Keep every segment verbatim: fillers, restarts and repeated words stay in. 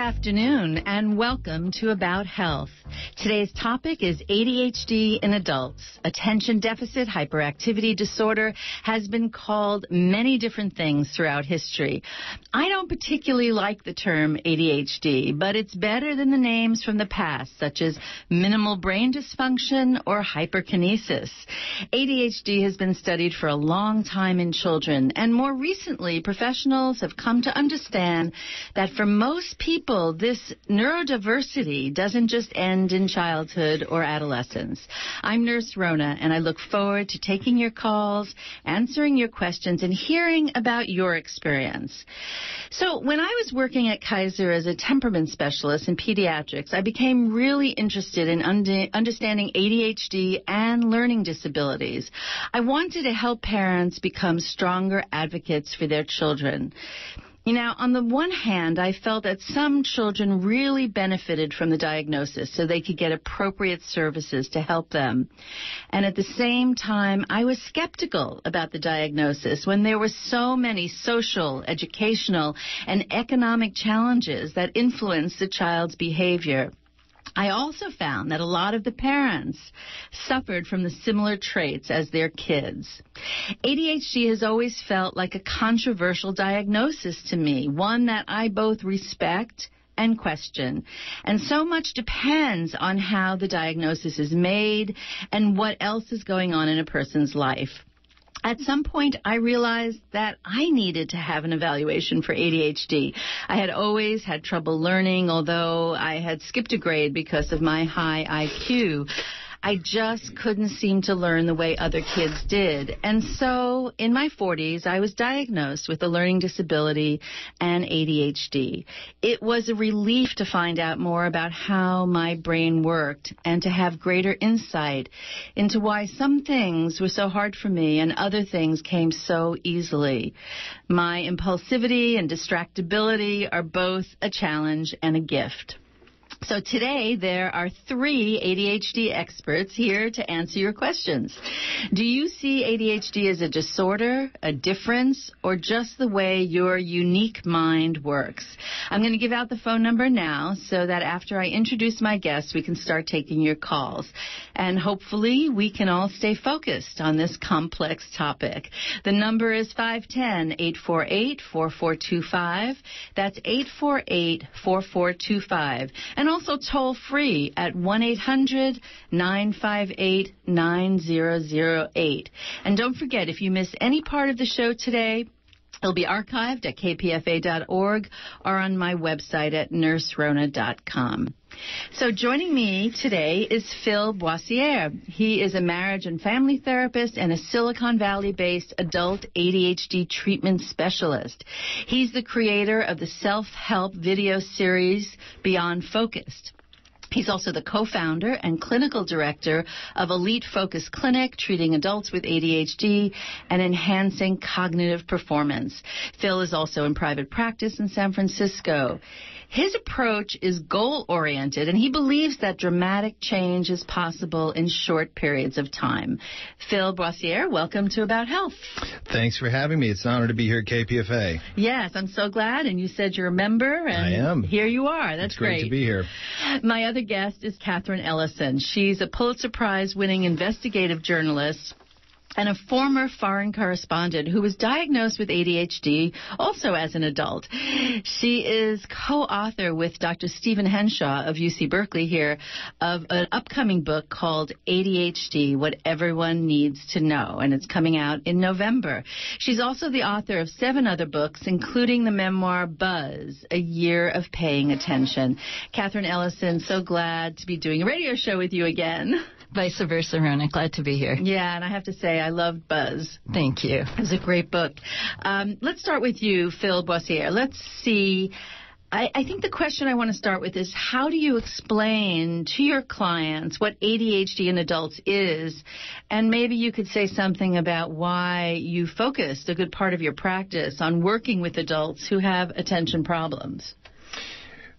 afternoon, and welcome to About Health. Today's topic is A D H D in adults. Attention deficit hyperactivity disorder has been called many different things throughout history. I don't particularly like the term A D H D, but it's better than the names from the past, such as minimal brain dysfunction or hyperkinesis. A D H D has been studied for a long time in children, and more recently, professionals have come to understand that for most people, this neurodiversity doesn't just end in childhood or adolescence. I'm Nurse Rona, and I look forward to taking your calls, answering your questions, and hearing about your experience. So when I was working at Kaiser as a temperament specialist in pediatrics, I became really interested in under, understanding A D H D and learning disabilities. I wanted to help parents become stronger advocates for their children. Now, on the one hand, I felt that some children really benefited from the diagnosis so they could get appropriate services to help them. And at the same time, I was skeptical about the diagnosis when there were so many social, educational, and economic challenges that influenced the child's behavior. I also found that a lot of the parents suffered from the similar traits as their kids. A D H D has always felt like a controversial diagnosis to me, one that I both respect and question. And so much depends on how the diagnosis is made and what else is going on in a person's life. At some point, I realized that I needed to have an evaluation for A D H D. I had always had trouble learning, although I had skipped a grade because of my high I Q. I just couldn't seem to learn the way other kids did. And so in my forties, I was diagnosed with a learning disability and A D H D. It was a relief to find out more about how my brain worked and to have greater insight into why some things were so hard for me and other things came so easily. My impulsivity and distractibility are both a challenge and a gift. So today, there are three A D H D experts here to answer your questions. Do you see A D H D as a disorder, a difference, or just the way your unique mind works? I'm going to give out the phone number now so that after I introduce my guests, we can start taking your calls. And hopefully, we can all stay focused on this complex topic. The number is five one zero, eight four eight, four four two five. That's eight four eight, four four two five. And also toll free at one eight hundred, nine five eight, nine zero zero eight. And don't forget, if you miss any part of the show today, it'll be archived at K P F A dot org or on my website at nurse rona dot com. So joining me today is Phil Boissiere. He is a marriage and family therapist and a Silicon Valley-based adult A D H D treatment specialist. He's the creator of the self-help video series Beyond Focused. He's also the co-founder and clinical director of Elite Focus Clinic, treating adults with A D H D and enhancing cognitive performance. Phil is also in private practice in San Francisco. His approach is goal-oriented, and he believes that dramatic change is possible in short periods of time. Phil Boissiere, welcome to About Health. Thanks for having me. It's an honor to be here at K P F A. Yes, I'm so glad, and you said you're a member, and I am. Here you are. That's it's great. great to be here. My other guest is Katherine Ellison. She's a Pulitzer Prize-winning investigative journalist and a former foreign correspondent who was diagnosed with A D H D also as an adult. She is co-author with Doctor Stephen Henshaw of U C Berkeley here of an upcoming book called A D H D, What Everyone Needs to Know, and it's coming out in November. She's also the author of seven other books, including the memoir Buzz, A Year of Paying Attention. Katherine Ellison, so glad to be doing a radio show with you again. Vice versa, Rona. Glad to be here. Yeah, and I have to say, I loved Buzz. Thank you. It was a great book. Um, let's start with you, Phil Boissiere. Let's see. I, I think the question I want to start with is, how do you explain to your clients what A D H D in adults is? And maybe you could say something about why you focused a good part of your practice on working with adults who have attention problems.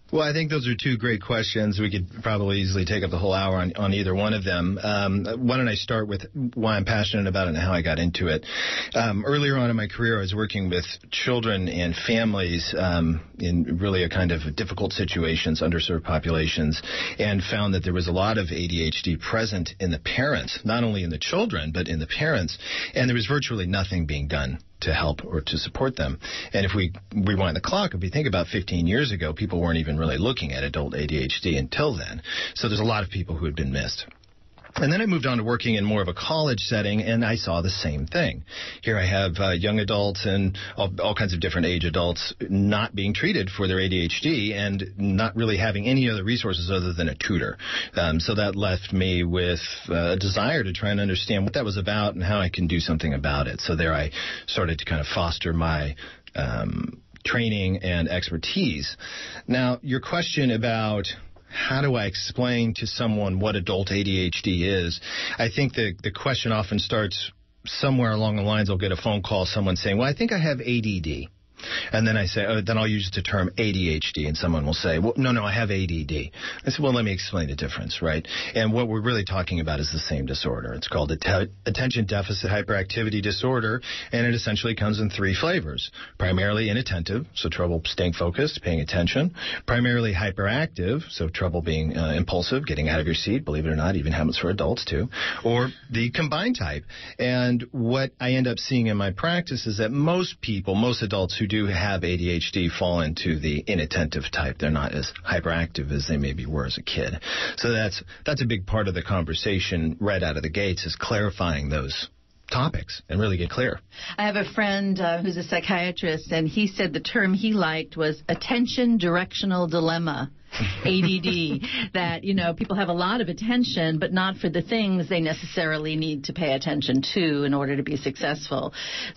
Well, I think those are two great questions. We could probably easily take up the whole hour on, on either one of them. Um, why don't I start with why I'm passionate about it and how I got into it. Um, earlier on in my career, I was working with children and families um, in really a kind of difficult situations, underserved populations, and found that there was a lot of A D H D present in the parents, not only in the children, but in the parents, and there was virtually nothing being done to help or to support them. And if we rewind the clock, if we think about fifteen years ago, people weren't even really looking at adult A D H D until then. So there's a lot of people who had been missed. And then I moved on to working in more of a college setting, and I saw the same thing. Here I have uh, young adults and all, all kinds of different age adults not being treated for their A D H D and not really having any other resources other than a tutor. Um, so that left me with uh, a desire to try and understand what that was about and how I can do something about it. So there I started to kind of foster my um, training and expertise. Now, your question about how do I explain to someone what adult A D H D is? I think the, the question often starts somewhere along the lines. I'll get a phone call, someone saying, well, I think I have A D D. And then I say, oh, then I'll use the term A D H D, and someone will say, well, no, no, I have A D D. I said, well, let me explain the difference, right? And what we're really talking about is the same disorder. It's called att- attention deficit hyperactivity disorder, and it essentially comes in three flavors. Primarily inattentive, so trouble staying focused, paying attention. Primarily hyperactive, so trouble being uh, impulsive, getting out of your seat, believe it or not, even happens for adults too. Or the combined type. And what I end up seeing in my practice is that most people, most adults who do have A D H D fall into the inattentive type. They're not as hyperactive as they maybe were as a kid. So that's that's a big part of the conversation right out of the gates, is clarifying those topics and really get clear. I have a friend uh, who's a psychiatrist, and he said the term he liked was attention directional dilemma. A D D, that, you know, people have a lot of attention, but not for the things they necessarily need to pay attention to in order to be successful.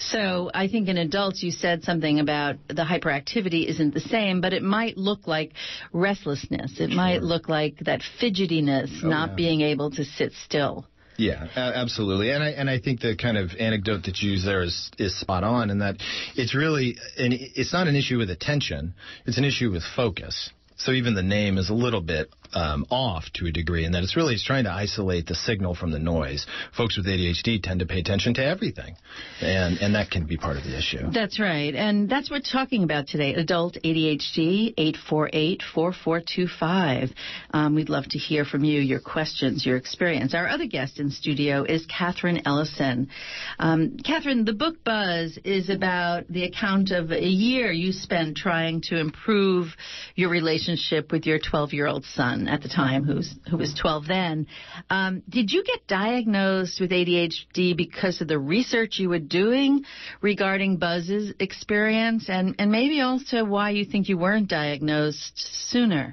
So I think in adults, you said something about the hyperactivity isn't the same, but it might look like restlessness. It sure. might look like that fidgetiness, oh, not yeah. being able to sit still. Yeah, absolutely. And I and I think the kind of anecdote that you use there is, is spot on, in that it's really, and it's not an issue with attention, it's an issue with focus. So even the name is a little bit um, off to a degree, in that it's really it's trying to isolate the signal from the noise. Folks with A D H D tend to pay attention to everything, and, and that can be part of the issue. That's right, and that's what we're talking about today, adult A D H D, eight four eight, four four two five. Um, we'd love to hear from you, your questions, your experience. Our other guest in studio is Katherine Ellison. Um, Katherine, the book Buzz is about the account of a year you spent trying to improve your relationship with your twelve-year-old son at the time, who's who was twelve then. Um, did you get diagnosed with A D H D because of the research you were doing regarding Buzz's experience, and, and maybe also why you think you weren't diagnosed sooner?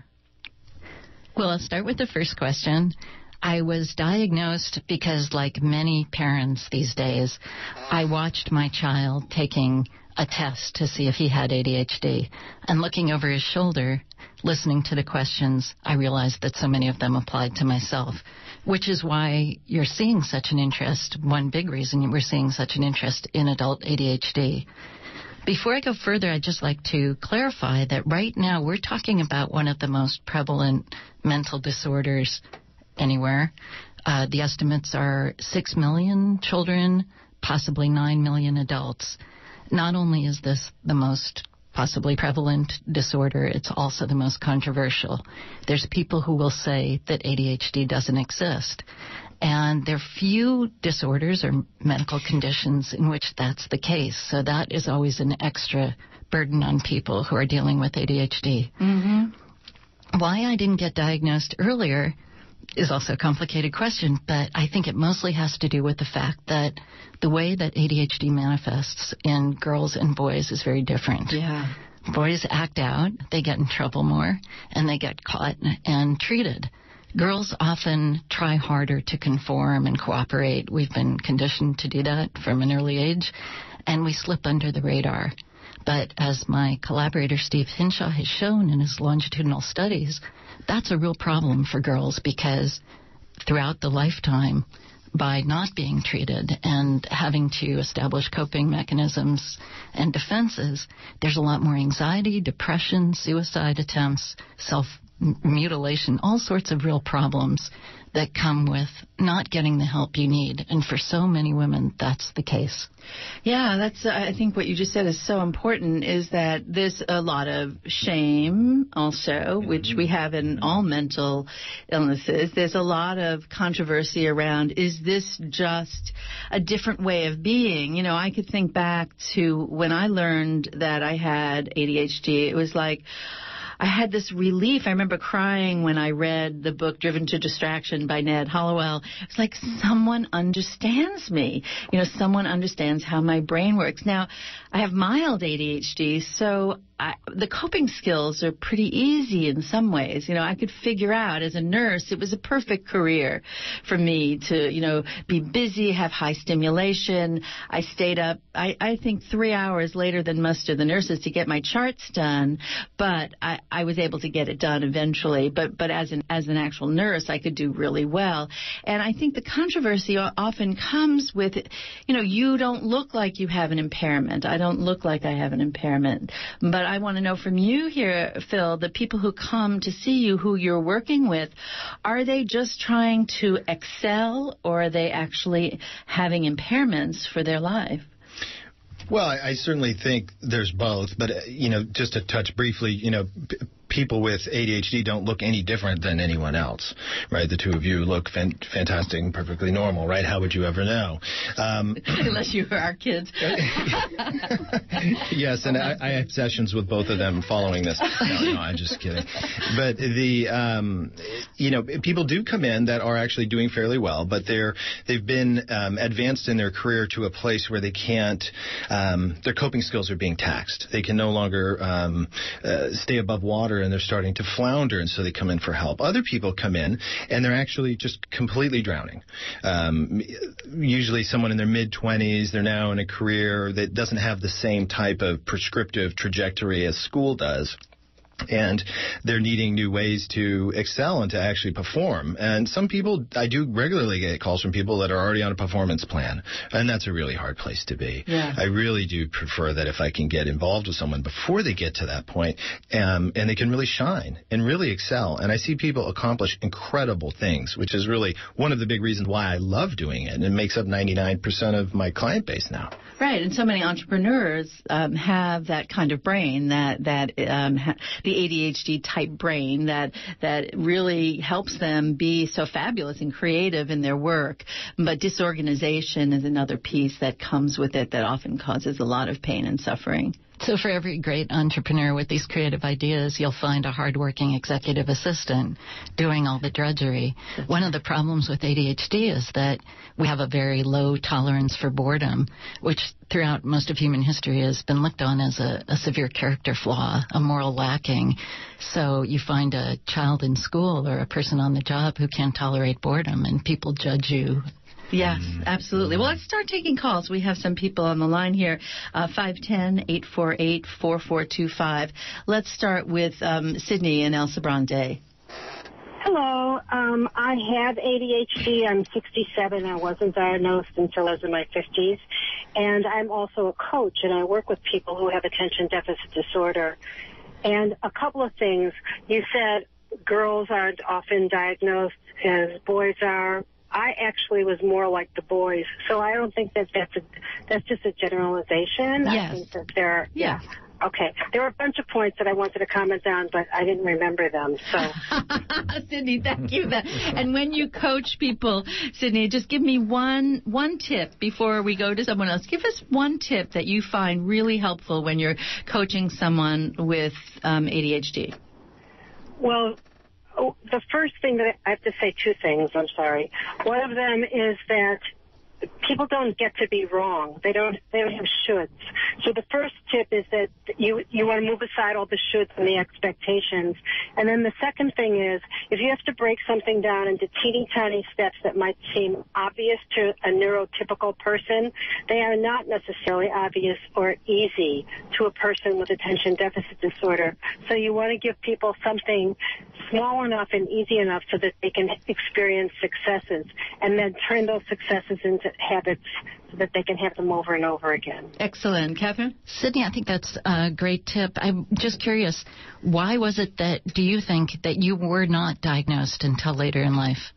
Well, I'll start with the first question. I was diagnosed because, like many parents these days, I watched my child taking a test to see if he had A D H D. And looking over his shoulder, listening to the questions, I realized that so many of them applied to myself, which is why you're seeing such an interest, one big reason we're seeing such an interest in adult A D H D. Before I go further, I'd just like to clarify that right now we're talking about one of the most prevalent mental disorders anywhere. Uh, the estimates are six million children, possibly nine million adults. Not only is this the most possibly prevalent disorder, it's also the most controversial. There's people who will say that A D H D doesn't exist. And there are few disorders or medical conditions in which that's the case. So that is always an extra burden on people who are dealing with A D H D. Mm-hmm. Why I didn't get diagnosed earlier is also a complicated question, but I think it mostly has to do with the fact that the way that A D H D manifests in girls and boys is very different. Yeah. Boys act out, they get in trouble more, and they get caught and treated. Girls often try harder to conform and cooperate. We've been conditioned to do that from an early age, and we slip under the radar. But as my collaborator Steve Hinshaw has shown in his longitudinal studies, that's a real problem for girls, because throughout the lifetime, by not being treated and having to establish coping mechanisms and defenses, there's a lot more anxiety, depression, suicide attempts, self-mutilation, all sorts of real problems that come with not getting the help you need. And for so many women, that's the case. Yeah, that's. Uh, I think what you just said is so important, is that there's a lot of shame also, which we have in all mental illnesses. There's a lot of controversy around, is this just a different way of being? You know, I could think back to when I learned that I had A D H D. It was like, I had this relief. I remember crying when I read the book Driven to Distraction by Ned Hollowell. It's like someone understands me. You know, someone understands how my brain works. Now, I have mild A D H D, so I, the coping skills are pretty easy in some ways. You know, I could figure out as a nurse, it was a perfect career for me to, you know, be busy, have high stimulation. I stayed up, I, I think, three hours later than most of the nurses to get my charts done, but I, I was able to get it done eventually. But but as an as an actual nurse, I could do really well. And I think the controversy often comes with, you know, you don't look like you have an impairment. I don't look like I have an impairment. But I want to know from you here, Phil, the people who come to see you, who you're working with, are they just trying to excel, or are they actually having impairments for their life? Well, I, I certainly think there's both, but, uh, you know, just to touch briefly, you know, p- people with A D H D don't look any different than anyone else, right? The two of you look fan- fantastic and perfectly normal, right? How would you ever know? Um, Unless you were our kids. Yes, and I, I have sessions with both of them following this. No, no, I'm just kidding. But the, um, you know, people do come in that are actually doing fairly well, but they're, they've been um, advanced in their career to a place where they can't, um, their coping skills are being taxed. They can no longer um, uh, stay above water, and they're starting to flounder, and so they come in for help. Other people come in, and they're actually just completely drowning. Um, usually someone in their mid-twenties, they're now in a career that doesn't have the same type of prescriptive trajectory as school does. And they're needing new ways to excel and to actually perform. And some people, I do regularly get calls from people that are already on a performance plan. And that's a really hard place to be. Yeah. I really do prefer that if I can get involved with someone before they get to that point, um, and they can really shine and really excel. And I see people accomplish incredible things, which is really one of the big reasons why I love doing it. And it makes up ninety-nine percent of my client base now. Right. And so many entrepreneurs um, have that kind of brain, that, that um, ha- the A D H D type brain that that really helps them be so fabulous and creative in their work. But disorganization is another piece that comes with it that often causes a lot of pain and suffering. So for every great entrepreneur with these creative ideas, you'll find a hardworking executive assistant doing all the drudgery. One of the problems with A D H D is that we have a very low tolerance for boredom, which throughout most of human history has been looked on as a, a severe character flaw, a moral lacking. So you find a child in school or a person on the job who can't tolerate boredom, and people judge you. Yes, absolutely. Well, let's start taking calls. We have some people on the line here, uh, five one zero, eight four eight, four four two five. Let's start with um, Sydney in El Sobrante. Hello. Um, I have A D H D. I'm sixty-seven. I wasn't diagnosed until I was in my fifties. And I'm also a coach, and I work with people who have attention deficit disorder. And a couple of things. You said girls aren't often diagnosed as boys are. I actually was more like the boys, so I don't think that that's a, that's just a generalization. Yes. I think that there, Yeah. yeah. Okay. There were a bunch of points that I wanted to comment on, but I didn't remember them. So, Sydney, thank you. That, and when you coach people, Sydney, just give me one one tip before we go to someone else. Give us one tip that you find really helpful when you're coaching someone with um, A D H D. well. Oh, the first thing that I have to say two things, I'm sorry. One of them is that people don't get to be wrong. They don't they don't have shoulds. So the first tip is that you you want to move aside all the shoulds and the expectations. And then the second thing is, if you have to break something down into teeny tiny steps that might seem obvious to a neurotypical person, they are not necessarily obvious or easy to a person with attention deficit disorder. So you want to give people something small enough and easy enough so that they can experience successes, and then turn those successes into habits so that they can have them over and over again. Excellent. Katherine? Sydney, I think that's a great tip. I'm just curious, why was it that, do you think, that you were not diagnosed until later in life?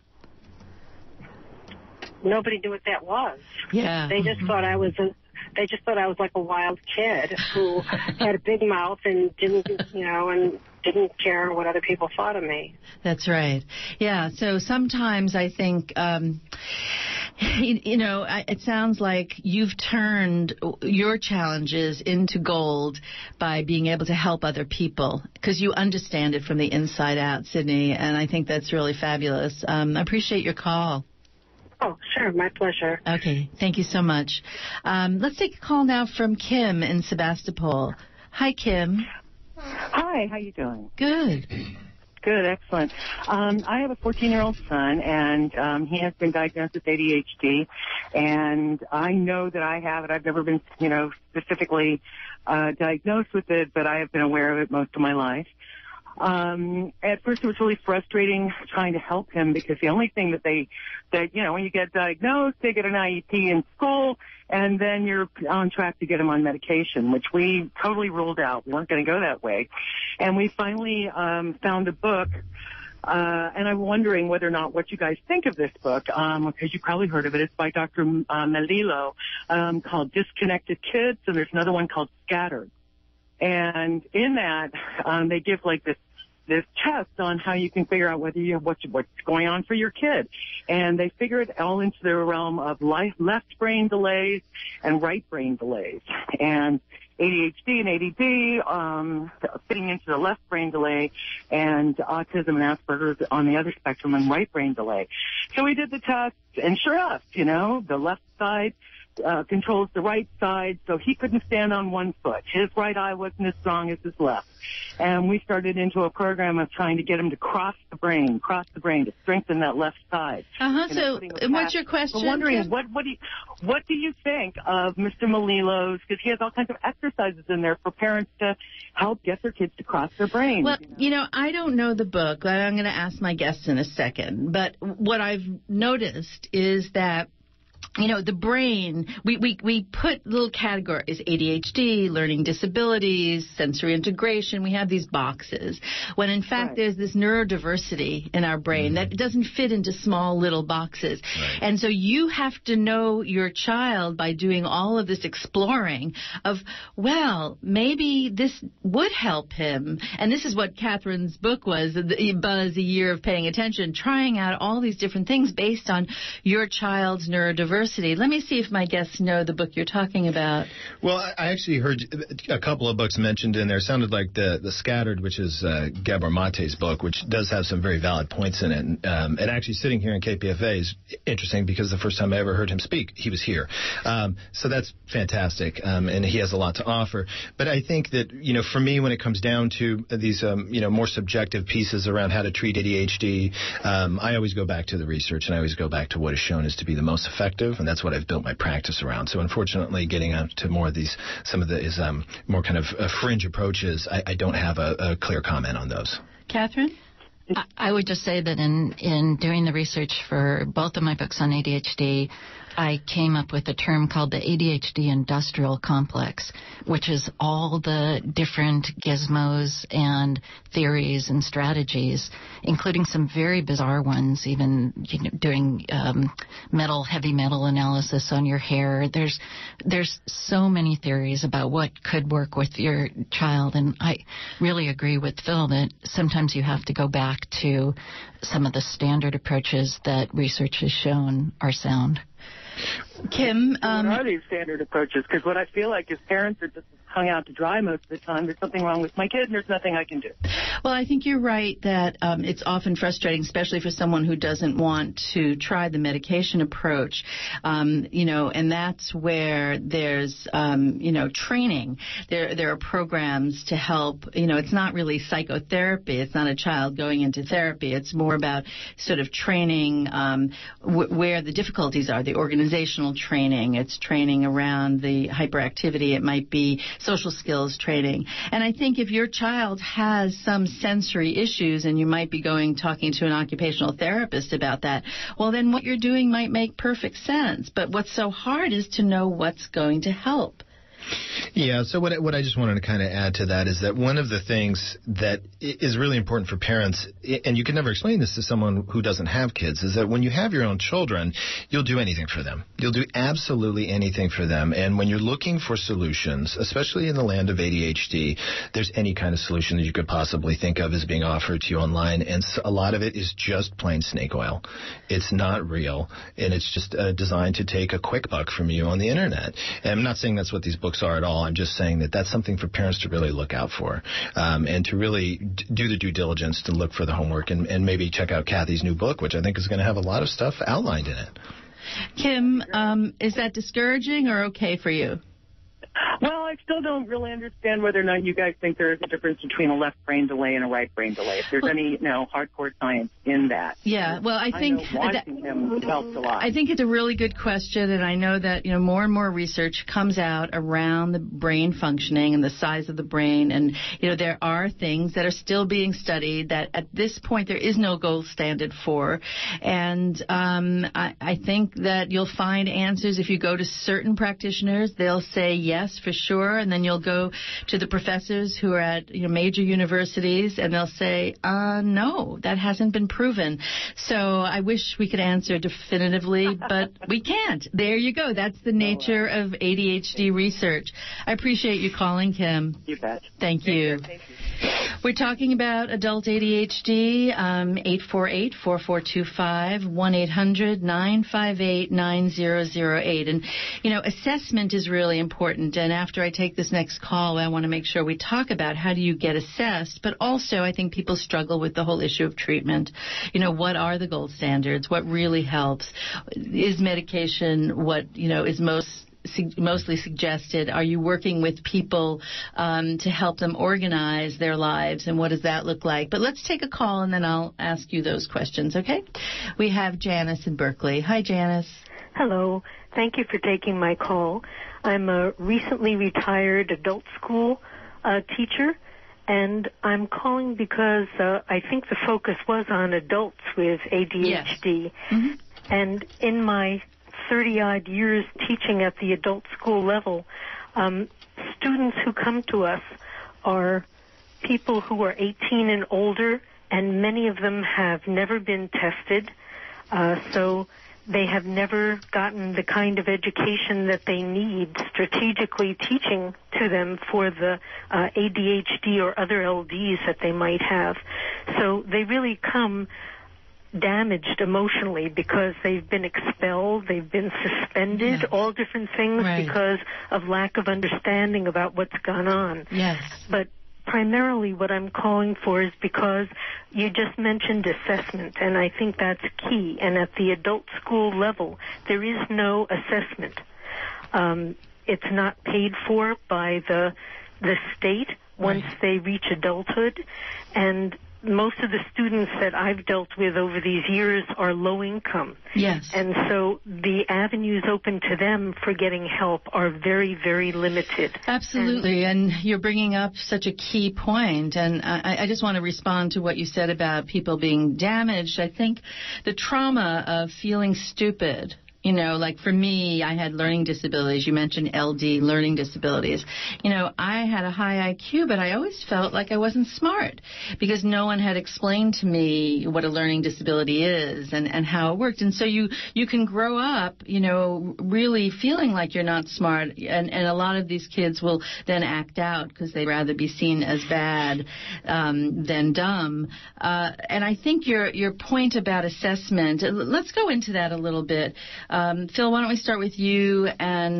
Nobody knew what that was. Yeah. They just mm-hmm. thought I was a They just thought I was like a wild kid who had a big mouth and didn't, you know, and didn't care what other people thought of me. That's right. Yeah. So sometimes I think, um, you, you know, I, it sounds like you've turned your challenges into gold by being able to help other people because you understand it from the inside out, Sydney. And I think that's really fabulous. Um, I appreciate your call. Oh, sure. My pleasure. Okay. Thank you so much. Um, let's take a call now from Kim in Sebastopol. Hi, Kim. Hi. How you doing? Good. Good. Excellent. Um, I have a fourteen-year-old son, and um, he has been diagnosed with A D H D, and I know that I have it. I've never been, you know, specifically uh, diagnosed with it, but I have been aware of it most of my life. Um, at first it was really frustrating trying to help him because the only thing that they, that, you know, when you get diagnosed, they get an I E P in school and then you're on track to get him on medication, which we totally ruled out. We weren't going to go that way. And we finally, um, found a book, uh, and I'm wondering whether or not what you guys think of this book, um, because you probably heard of it. It's by Doctor Uh, Melillo, um, called Disconnected Kids, and there's another one called Scattered. And in that, um, they give like this this test on how you can figure out whether you have what, what's going on for your kid. And they figure it all into the realm of life, left brain delays and right brain delays. And A D H D and A D D um, fitting into the left brain delay, and autism and Asperger's on the other spectrum and right brain delay. So we did the test, and sure enough, you know, the left side Uh, controls the right side, so he couldn't stand on one foot. His right eye wasn't as strong as his left. And we started into a program of trying to get him to cross the brain, cross the brain to strengthen that left side. Uh-huh. So what's your question? I'm wondering, Kim? what, what, do you, what do you think of Mister Melillo's, because he has all kinds of exercises in there for parents to help get their kids to cross their brain. Well, you know, you know I don't know the book. I'm going to ask my guests in a second. But what I've noticed is that you know, the brain, we, we, we put little categories, A D H D, learning disabilities, sensory integration. We have these boxes. When, in fact, right. there's this neurodiversity in our brain mm-hmm. that doesn't fit into small little boxes. Right. And so you have to know your child by doing all of this exploring of, well, maybe this would help him. And this is what Catherine's book was, Buzz, A Year of Paying Attention, trying out all these different things based on your child's neurodiversity. Let me see if my guests know the book you're talking about. Well, I actually heard a couple of books mentioned in there. It sounded like the the Scattered, which is uh, Gabor Mate's book, which does have some very valid points in it. And, um, and actually sitting here in K P F A is interesting because the first time I ever heard him speak, he was here. Um, so that's fantastic, um, and he has a lot to offer. But I think that, you know, for me, when it comes down to these, um, you know, more subjective pieces around how to treat A D H D, um, I always go back to the research, and I always go back to what is shown as to be the most effective. And that's what I've built my practice around. So unfortunately, getting on to more of these, some of the is um, more kind of uh, fringe approaches, I, I don't have a, a clear comment on those. Catherine? I, I would just say that in, in doing the research for both of my books on A D H D, I came up with a term called the A D H D industrial complex, which is all the different gizmos and theories and strategies, including some very bizarre ones, even you know, doing um, metal, heavy metal analysis on your hair. There's there's so many theories about what could work with your child, and I really agree with Phil that sometimes you have to go back to some of the standard approaches that research has shown are sound. Kim, um, what are these standard approaches? Because what I feel like is parents are just hung out to dry most of the time. There's something wrong with my kid, and there's nothing I can do. Well, I think you're right that um, it's often frustrating, especially for someone who doesn't want to try the medication approach, um, you know, and that's where there's, um, you know, training. There, there are programs to help, you know, it's not really psychotherapy. It's not a child going into therapy. It's more about sort of training um, w- where the difficulties are, the organizational training. It's training around the hyperactivity. It might be social skills training. And I think if your child has some sensory issues and you might be going talking to an occupational therapist about that, well, then what you're doing might make perfect sense. But what's so hard is to know what's going to help. Yeah, so what, what I just wanted to kind of add to that is that one of the things that is really important for parents, and you can never explain this to someone who doesn't have kids, is that when you have your own children, you'll do anything for them. You'll do absolutely anything for them. And when you're looking for solutions, especially in the land of A D H D, there's any kind of solution that you could possibly think of as being offered to you online. And a lot of it is just plain snake oil. It's not real, and it's just uh, designed to take a quick buck from you on the Internet. And I'm not saying that's what these books are at all. I'm just saying that that's something for parents to really look out for, um, and to really d- do the due diligence to look for the homework, and, and maybe check out Kathy's new book, which I think is going to have a lot of stuff outlined in it. Kim, um, is that discouraging or okay for you? Well, I still don't really understand whether or not you guys think there is a difference between a left brain delay and a right brain delay. If there's well, any, you know, hardcore science in that. Yeah, well, I think I know watching that, him helps a lot. I think it's a really good question, and I know that, you know, more and more research comes out around the brain functioning and the size of the brain, and, you know, there are things that are still being studied that at this point there is no gold standard for, and um, I, I think that you'll find answers if you go to certain practitioners. They'll say yes for sure, and then you'll go to the professors who are at, you know, major universities, and they'll say, uh, no, that hasn't been proven. So I wish we could answer definitively, but we can't. There you go. That's the nature of A D H D research. I appreciate you calling, Kim. You bet. Thank you. Thank you. We're talking about adult A D H D, um, eight four eight, four four two five, one eight hundred, nine five eight, nine zero zero eight. And, you know, assessment is really important. And after I take this next call, I want to make sure we talk about how do you get assessed. But also, I think people struggle with the whole issue of treatment. You know, what are the gold standards? What really helps? Is medication what, you know, is most mostly suggested? Are you working with people um, to help them organize their lives, and what does that look like? But let's take a call, and then I'll ask you those questions, okay? We have Janice in Berkeley. Hi, Janice. Hello. Thank you for taking my call. I'm a recently retired adult school uh, teacher, and I'm calling because uh, I think the focus was on adults with A D H D. Yes. Mm-hmm. And in my thirty-odd years teaching at the adult school level, um, students who come to us are people who are eighteen and older, and many of them have never been tested, uh, so they have never gotten the kind of education that they need, strategically teaching to them for the uh, A D H D or other L Ds that they might have. So they really come damaged emotionally because they've been expelled, they've been suspended, yes. all different things right. because of lack of understanding about what's gone on. Yes. But primarily what I'm calling for is because you just mentioned assessment, and I think that's key. And at the adult school level, there is no assessment. Um, it's not paid for by the the state once right. they reach adulthood, and most of the students that I've dealt with over these years are low income. Yes. And so the avenues open to them for getting help are very, very limited. Absolutely. And, and you're bringing up such a key point. And I, I just want to respond to what you said about people being damaged. I think the trauma of feeling stupid, you know, like for me, I had learning disabilities. You mentioned L D, learning disabilities. You know, I had a high I Q, but I always felt like I wasn't smart because no one had explained to me what a learning disability is and, and how it worked. And so you, you can grow up, you know, really feeling like you're not smart. And, and a lot of these kids will then act out because they'd rather be seen as bad um, than dumb. Uh, and I think your, your point about assessment, let's go into that a little bit. Um, Phil, why don't we start with you? And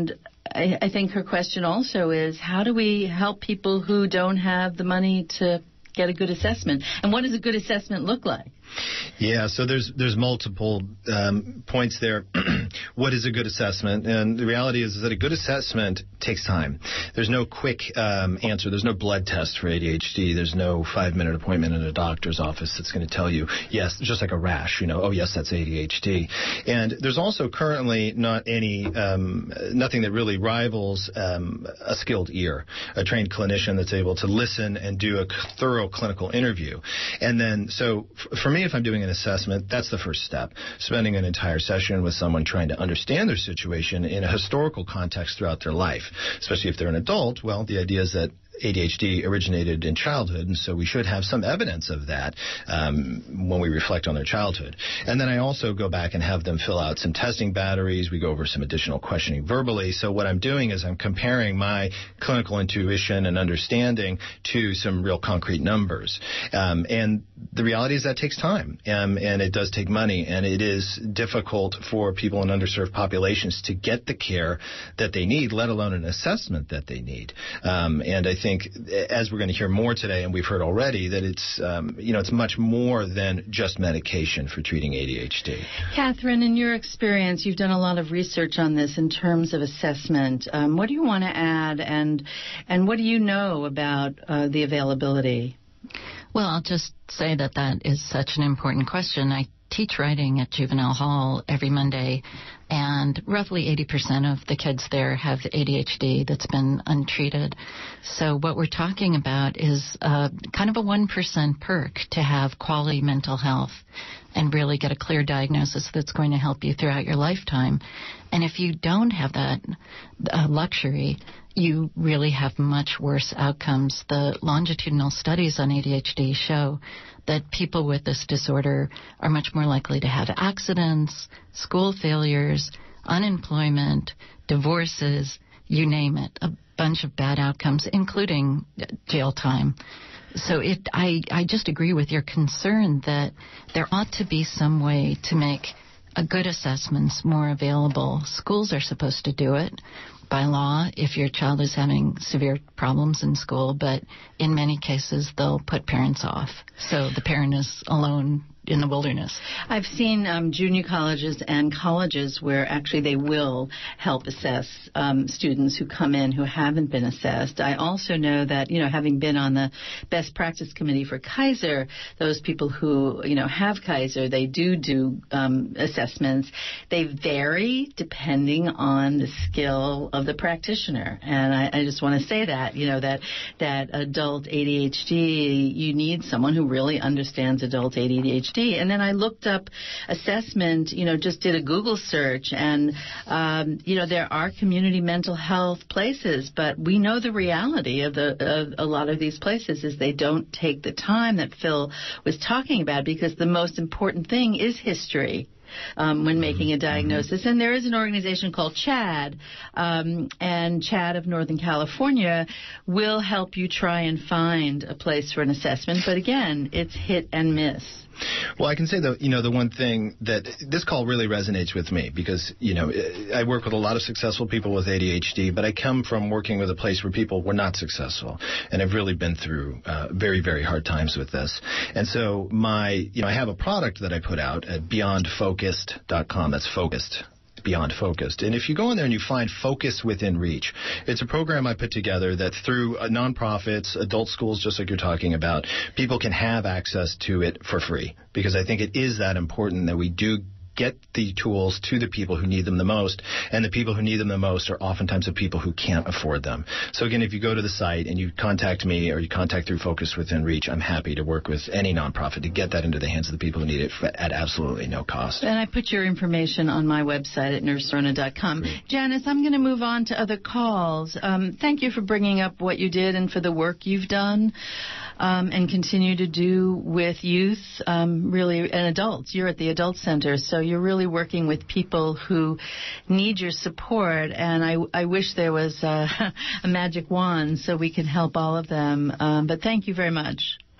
I, I think her question also is, how do we help people who don't have the money to get a good assessment? And what does a good assessment look like? Yeah, so there's there's multiple um, points there. What is a good assessment? And the reality is, is that a good assessment takes time. There's no quick um, answer. There's no blood test for A D H D. There's no five-minute appointment in a doctor's office that's going to tell you, yes, just like a rash, you know, oh, yes, that's A D H D. And there's also currently not any, um, nothing that really rivals um, a skilled ear, a trained clinician that's able to listen and do a thorough clinical interview. And then, so f- for me, if I'm doing an assessment, that's the first step. Spending an entire session with someone trying to understand their situation in a historical context throughout their life, especially if they're an adult. Well, the idea is that A D H D originated in childhood, and so we should have some evidence of that um, when we reflect on their childhood. And then I also go back and have them fill out some testing batteries. We go over some additional questioning verbally. So what I'm doing is I'm comparing my clinical intuition and understanding to some real concrete numbers. Um, and the reality is that takes time, um, and it does take money, and it is difficult for people in underserved populations to get the care that they need, let alone an assessment that they need. Um, and I think I think, as we're going to hear more today, and we've heard already, that it's um, you know it's much more than just medication for treating A D H D. Katherine, in your experience, you've done a lot of research on this in terms of assessment. Um, what do you want to add, and and what do you know about uh, the availability? Well, I'll just say that that is such an important question. I teach writing at Juvenile Hall every Monday, and roughly eighty percent of the kids there have A D H D that's been untreated. So what we're talking about is uh, kind of a one percent perk to have quality mental health and really get a clear diagnosis that's going to help you throughout your lifetime. And if you don't have that uh, luxury, you really have much worse outcomes. The longitudinal studies on A D H D show that people with this disorder are much more likely to have accidents, school failures, unemployment, divorces, you name it, a bunch of bad outcomes, including jail time. So it, I, I just agree with your concern that there ought to be some way to make a good assessments more available. Schools are supposed to do it by law if your child is having severe problems in school, but in many cases they'll put parents off. So the parent is alone in the wilderness. I've seen um, junior colleges and colleges where actually they will help assess um, students who come in who haven't been assessed. I also know that, you know, having been on the best practice committee for Kaiser, those people who, you know, have Kaiser, they do do um, assessments. They vary depending on the skill of the practitioner. And I, I just want to say that, you know, that, that adult A D H D, you need someone who really understands adult A D H D. And then I looked up assessment, you know, just did a Google search, and, um, you know, there are community mental health places, but we know the reality of, the, of a lot of these places is they don't take the time that Phil was talking about, because the most important thing is history. Um, when making a diagnosis. And there is an organization called CHAD, um, and CHAD of Northern California will help you try and find a place for an assessment. But again, it's hit and miss. Well, I can say, though, you know, the one thing that this call really resonates with me, because, you know, I work with a lot of successful people with A D H D, but I come from working with a place where people were not successful, and I've really been through uh, very, very hard times with this. And so my, you know, I have a product that I put out at beyond focused dot com. That's focused. Beyond Focused. And if you go in there and you find Focus Within Reach, it's a program I put together that through uh, nonprofits, adult schools, just like you're talking about, people can have access to it for free, because I think it is that important that we do get the tools to the people who need them the most, and the people who need them the most are oftentimes the people who can't afford them. So again, if you go to the site and you contact me or you contact through Focus Within Reach, I'm happy to work with any nonprofit to get that into the hands of the people who need it at absolutely no cost. And I put your information on my website at nurse rona dot com. Janice, I'm going to move on to other calls. Um, thank you for bringing up what you did and for the work you've done. Um, and continue to do with youth, um, really, and adults. You're at the Adult Center, so you're really working with people who need your support. And I, I wish there was a, a magic wand so we could help all of them. Um, but thank you very much.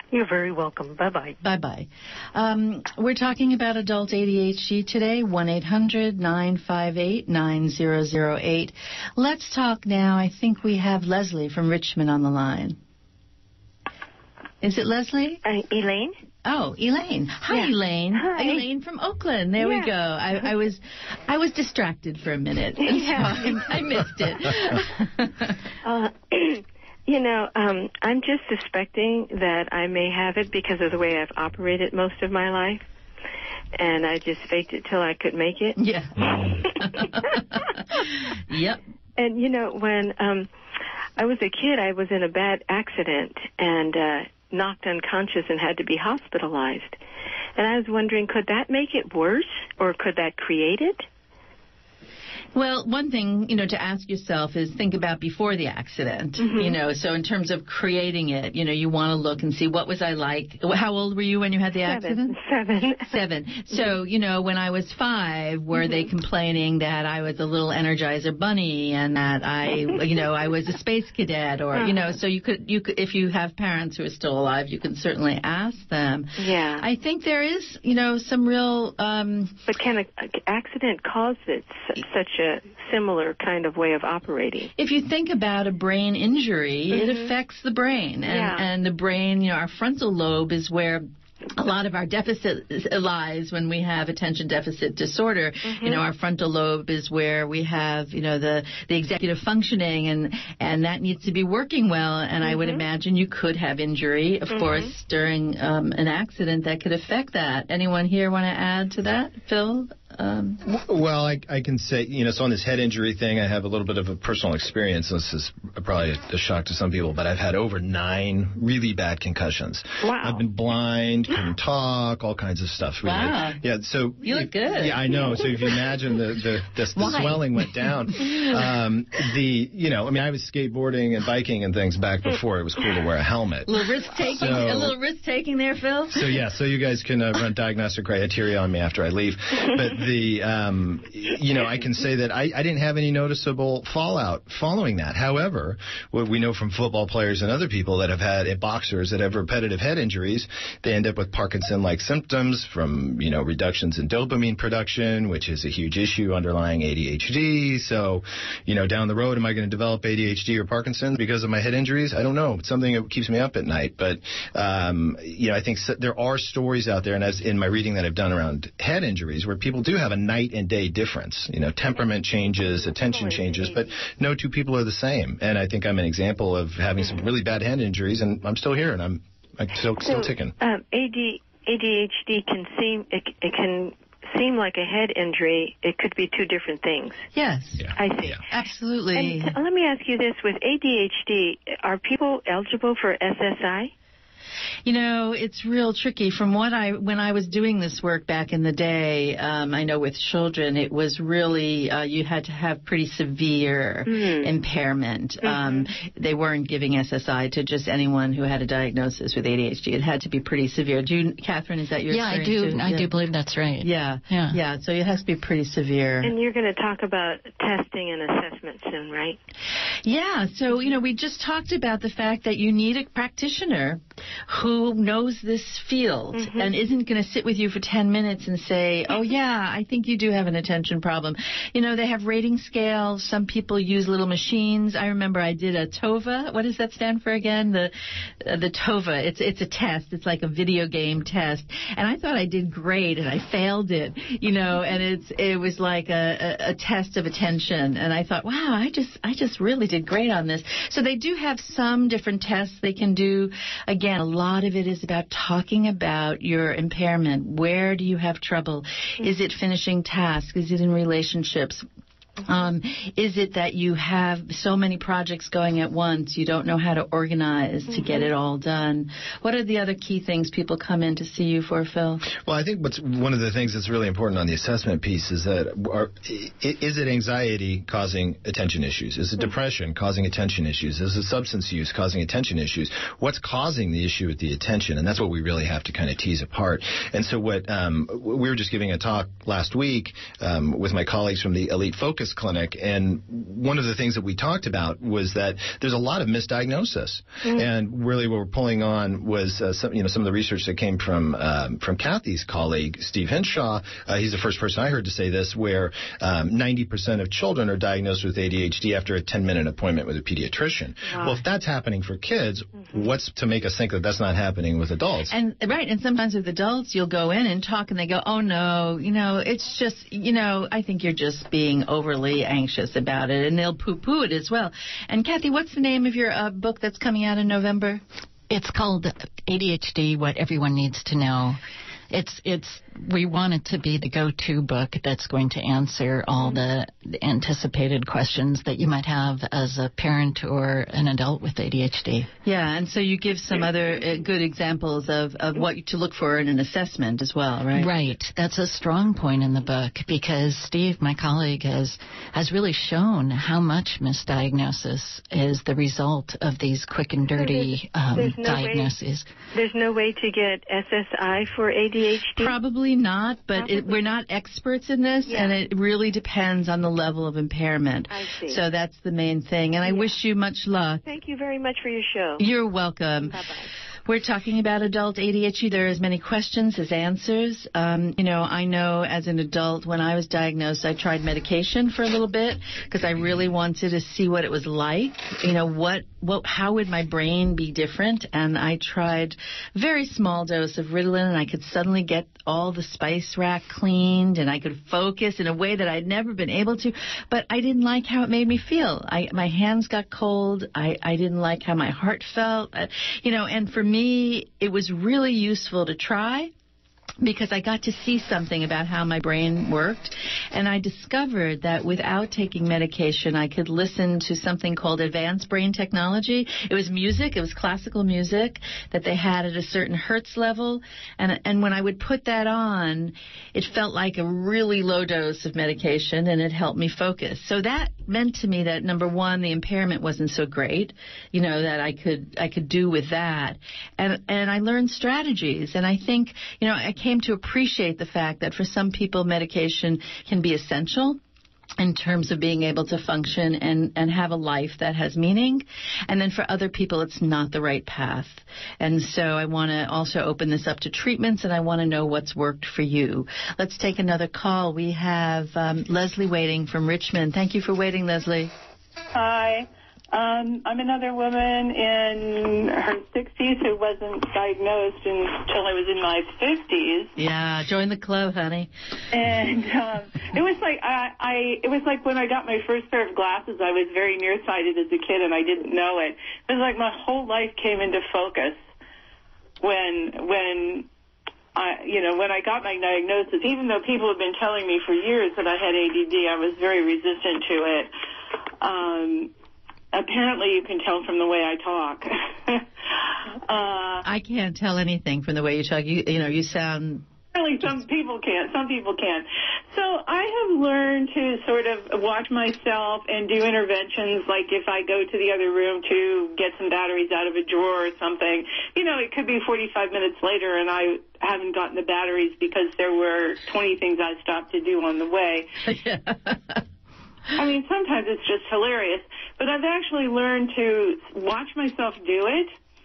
You're very welcome. Bye-bye. Bye-bye. Um, we're talking about adult A D H D today, one eight hundred nine five eight nine zero zero eight. Let's talk now. I think we have Leslie from Richmond on the line. Is it Leslie? Uh, Elaine? Oh, Elaine. Hi, yeah. Elaine. Hi. Elaine from Oakland. There yeah. we go. I, I was I was distracted for a minute, and yeah. so I, I missed it. uh, you know, um, I'm just suspecting that I may have it because of the way I've operated most of my life, and I just faked it till I could make it. Yeah. Yep. And, you know, when um, I was a kid, I was in a bad accident, and uh knocked unconscious and had to be hospitalized. And I was wondering, could that make it worse, or could that create it? Well, one thing, you know, to ask yourself is think about before the accident, Mm-hmm. you know, so in terms of creating it, you know, you want to look and see what was I like. How old were you when you had the accident? Seven. Seven. So, you know, when I was five, were mm-hmm. they complaining that I was a little Energizer bunny and that I, you know, I was a space cadet, or, uh-huh. you know, so you could, you could, if you have parents who are still alive, you can certainly ask them. Yeah. I think there is, you know, some real... Um, but can an accident cause it, such a similar kind of way of operating? If you think about a brain injury, mm-hmm. it affects the brain. And, yeah. and the brain, you know, our frontal lobe is where a lot of our deficit lies when we have attention deficit disorder. Mm-hmm. You know, our frontal lobe is where we have, you know, the, the executive functioning, and, and that needs to be working well. And mm-hmm. I would imagine you could have injury, of mm-hmm. course, during um, an accident that could affect that. Anyone here want to add to that, Phil? Um, well, I, I can say, you know, so on this head injury thing, I have a little bit of a personal experience. This is probably a, a shock to some people, but I've had over nine really bad concussions. Wow. I've been blind, couldn't talk, all kinds of stuff. Really. Wow. Yeah, so you look good. Yeah, I know. So if you imagine the the, the, the swelling went down, um, the you know, I mean, I was skateboarding and biking and things back before it was cool to wear a helmet. A little risk taking, so, a little risk taking there, Phil. So yeah, so you guys can uh, run diagnostic criteria on me after I leave, but. The um, you know, I can say that I, I didn't have any noticeable fallout following that. However, what we know from football players and other people that have had, and boxers that have repetitive head injuries, they end up with Parkinson-like symptoms from, you know, reductions in dopamine production, which is a huge issue underlying A D H D. So, you know, down the road, am I going to develop A D H D or Parkinson's because of my head injuries? I don't know. It's something that keeps me up at night. But, um, you know, I think so, there are stories out there, and as in my reading that I've done around head injuries, where people do have a night and day difference. You know, temperament changes, attention changes, but no two people are the same. And I think I'm an example of having some really bad head injuries, and I'm still here, and I'm, I'm still, so, still ticking. Um, A D H D can seem it, it can seem like a head injury. It could be two different things. Yes, yeah. I see. Yeah. Absolutely. And t- let me ask you this: with A D H D, are people eligible for S S I? You know, it's real tricky. From what I, when I was doing this work back in the day, um, I know with children, it was really, uh, you had to have pretty severe mm. impairment. Mm-hmm. Um, they weren't giving S S I to just anyone who had a diagnosis with A D H D. It had to be pretty severe. Do you, Catherine, is that your yeah, experience? I do. Too? I yeah. do believe that's right. Yeah. Yeah. Yeah. So it has to be pretty severe. And you're going to talk about testing and assessment soon, right? Yeah. So, you know, we just talked about the fact that you need a practitioner who knows this field mm-hmm. and isn't going to sit with you for ten minutes and say, oh, yeah, I think you do have an attention problem. You know, they have rating scales. Some people use little machines. I remember I did a TOVA. What does that stand for again? The uh, the TOVA. It's it's a test. It's like a video game test. And I thought I did great, and I failed it, you know, and it's it was like a, a, a test of attention. And I thought, wow, I just I just really did great on this. So they do have some different tests they can do. Again, a lot of it is about talking about your impairment. Where do you have trouble? Is it finishing tasks? Is it in relationships? Um, is it that you have so many projects going at once, you don't know how to organize mm-hmm. to get it all done? What are the other key things people come in to see you for, Phil? Well, I think what's one of the things that's really important on the assessment piece is that are, is it anxiety causing attention issues? Is it depression causing attention issues? Is it substance use causing attention issues? What's causing the issue with the attention? And that's what we really have to kind of tease apart. And so what um, we were just giving a talk last week um, with my colleagues from the Elite Focus this clinic, and one of the things that we talked about was that there's a lot of misdiagnosis. Mm. And really what we're pulling on was uh, some, you know, some of the research that came from um, from Kathy's colleague, Steve Hinshaw. Uh, he's the first person I heard to say this, where um, ninety percent of children are diagnosed with A D H D after a ten-minute appointment with a pediatrician. Wow. Well, if that's happening for kids, mm-hmm. what's to make us think that that's not happening with adults? And right, and sometimes with adults, you'll go in and talk, and they go, "Oh no, you know, it's just, you know, I think you're just being overly anxious about it," and they'll poo-poo it as well. And Kathy, what's the name of your uh, book that's coming out in November? It's called A D H D: What Everyone Needs to Know. It's it's we want it to be the go-to book that's going to answer all the, the anticipated questions that you might have as a parent or an adult with A D H D. Yeah, and so you give some other uh, good examples of, of what to look for in an assessment as well, right? Right. That's a strong point in the book, because Steve, my colleague, has has really shown how much misdiagnosis is the result of these quick and dirty um, there's no diagnoses. Way, there's no way to get S S I for A D H D? Probably not, but Probably. It, we're not experts in this, yeah. and it really depends on the level of impairment. I see. So that's the main thing, and I yeah. wish you much luck. Thank you very much for your show. You're welcome. Bye-bye. We're talking about adult A D H D. There are as many questions as answers. Um, you know, I know as an adult, when I was diagnosed, I tried medication for a little bit because I really wanted to see what it was like. You know, what, what, how would my brain be different? And I tried a very small dose of Ritalin, and I could suddenly get all the spice rack cleaned, and I could focus in a way that I'd never been able to. But I didn't like how it made me feel. I, my hands got cold. I, I didn't like how my heart felt. Uh, you know, and for me, it was really useful to try, because I got to see something about how my brain worked. And I discovered that without taking medication, I could listen to something called advanced brain technology. It was music. It was classical music that they had at a certain hertz level. And, and when I would put that on, it felt like a really low dose of medication, and it helped me focus. So that meant to me that, number one, the impairment wasn't so great, you know, that I could I could do with that. And, and I learned strategies. And I think, you know, I came to appreciate the fact that for some people medication can be essential in terms of being able to function and, and have a life that has meaning. And then for other people, it's not the right path. And so I want to also open this up to treatments, and I want to know what's worked for you. Let's take another call. We have um, Leslie waiting from Richmond. Thank you for waiting, Leslie. Hi. Um, I'm another woman in her sixties who wasn't diagnosed until I was in my fifties. Yeah, join the club, honey. And um, it was like I, I, it was like when I got my first pair of glasses, I was very nearsighted as a kid, and I didn't know it. It was like my whole life came into focus when when. I, you know, when I got my diagnosis. Even though people have been telling me for years that I had A D D, I was very resistant to it. Um, Apparently, you can tell from the way I talk. uh, I can't tell anything from the way you talk. You, you know, you sound... Really, some people can't. Some people can. So I have learned to sort of watch myself and do interventions, like if I go to the other room to get some batteries out of a drawer or something. You know, it could be forty-five minutes later, and I haven't gotten the batteries because there were twenty things I stopped to do on the way. Yeah. I mean, sometimes it's just hilarious. But I've actually learned to watch myself do it,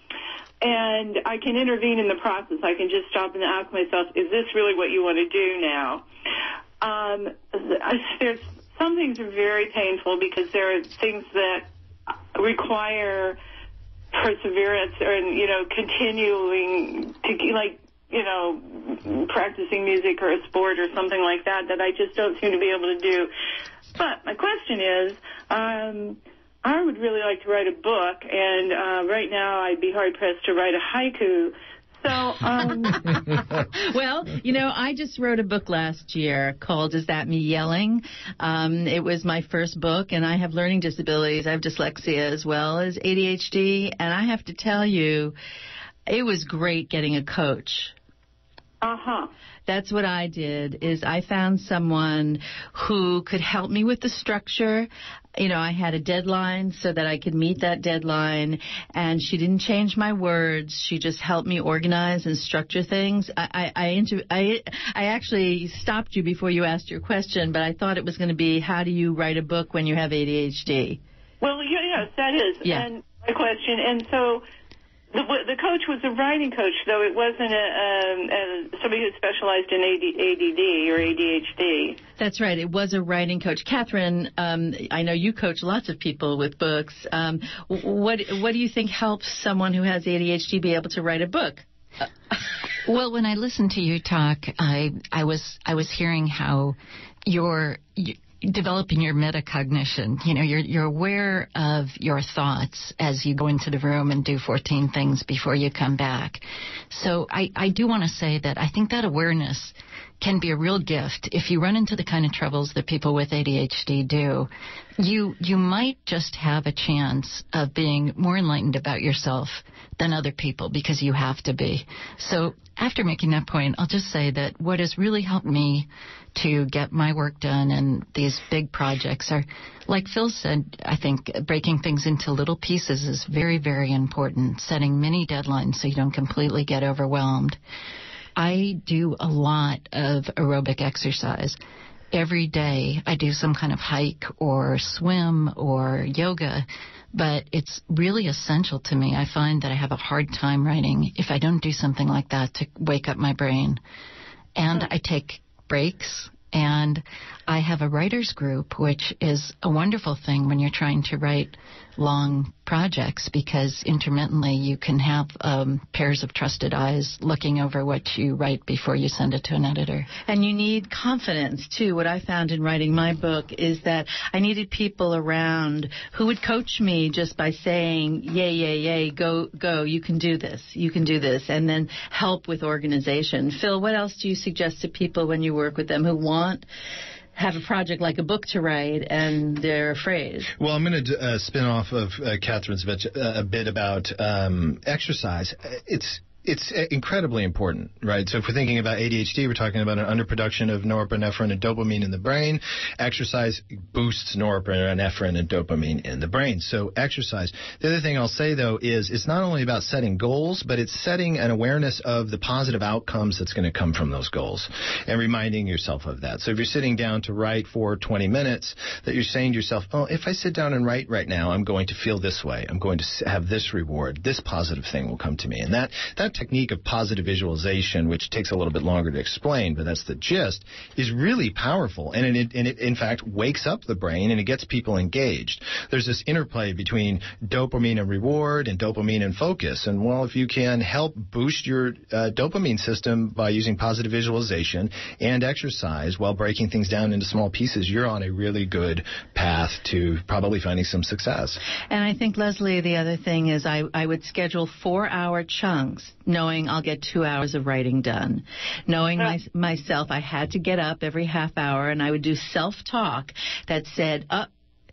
and I can intervene in the process. I can just stop and ask myself, is this really what you want to do now? Um, there's some things are very painful because there are things that require perseverance or, you know, continuing to, like, you know, practicing music or a sport or something like that, that I just don't seem to be able to do. But my question is, um, I would really like to write a book, and uh, right now I'd be hard-pressed to write a haiku. So, um... Well, you know, I just wrote a book last year called Is That Me Yelling? Um, it was my first book, and I have learning disabilities. I have dyslexia as well as A D H D, and I have to tell you, it was great getting a coach. Uh-huh. That's what I did, is I found someone who could help me with the structure. you know, I had a deadline so that I could meet that deadline, and she didn't change my words. She just helped me organize and structure things. I I I, inter- I, I actually stopped you before you asked your question, but I thought it was going to be, how do you write a book when you have A D H D? Well, yes, that is yeah. and my question. And so the, the coach was a writing coach, though it wasn't a, um, a, somebody who specialized in A D D or A D H D. That's right. It was a writing coach. Katherine, um, I know you coach lots of people with books. Um, what what do you think helps someone who has A D H D be able to write a book? Well, when I listened to you talk, I I was I was hearing how you're, you're developing your metacognition. You know, you're you're aware of your thoughts as you go into the room and do fourteen things before you come back. So I, I do want to say that I think that awareness can be a real gift. If you run into the kind of troubles that people with A D H D do, you you might just have a chance of being more enlightened about yourself than other people, because you have to be. So after making that point, I'll just say that what has really helped me to get my work done and these big projects are, like Phil said, I think breaking things into little pieces is very, very important. Setting mini deadlines so you don't completely get overwhelmed. I do a lot of aerobic exercise. Every day I do some kind of hike or swim or yoga, but it's really essential to me. I find that I have a hard time writing if I don't do something like that to wake up my brain. And I take breaks, and I have a writer's group, which is a wonderful thing when you're trying to write long projects, because intermittently you can have um, pairs of trusted eyes looking over what you write before you send it to an editor. And you need confidence, too. What I found in writing my book is that I needed people around who would coach me just by saying, yay, yay, yay, go, go, you can do this, you can do this, and then help with organization. Phil, what else do you suggest to people when you work with them who want have a project like a book to write and they're afraid? Well, I'm going to uh, spin off of uh, Katherine's bit, uh, a bit about um, exercise. It's It's incredibly important, right? So if we're thinking about A D H D, we're talking about an underproduction of norepinephrine and dopamine in the brain. Exercise boosts norepinephrine and dopamine in the brain. So exercise. The other thing I'll say, though, is it's not only about setting goals, but it's setting an awareness of the positive outcomes that's going to come from those goals and reminding yourself of that. So if you're sitting down to write for twenty minutes, that you're saying to yourself, oh, if I sit down and write right now, I'm going to feel this way. I'm going to have this reward. This positive thing will come to me. And that, that technique of positive visualization, which takes a little bit longer to explain, but that's the gist, is really powerful. And it, and it, in fact, wakes up the brain and it gets people engaged. There's this interplay between dopamine and reward and dopamine and focus. And, well, if you can help boost your uh, dopamine system by using positive visualization and exercise while breaking things down into small pieces, you're on a really good path to probably finding some success. And I think, Leslie, the other thing is I, I would schedule four-hour chunks, knowing I'll get two hours of writing done. Knowing my, myself, I had to get up every half hour, and I would do self-talk that said, up,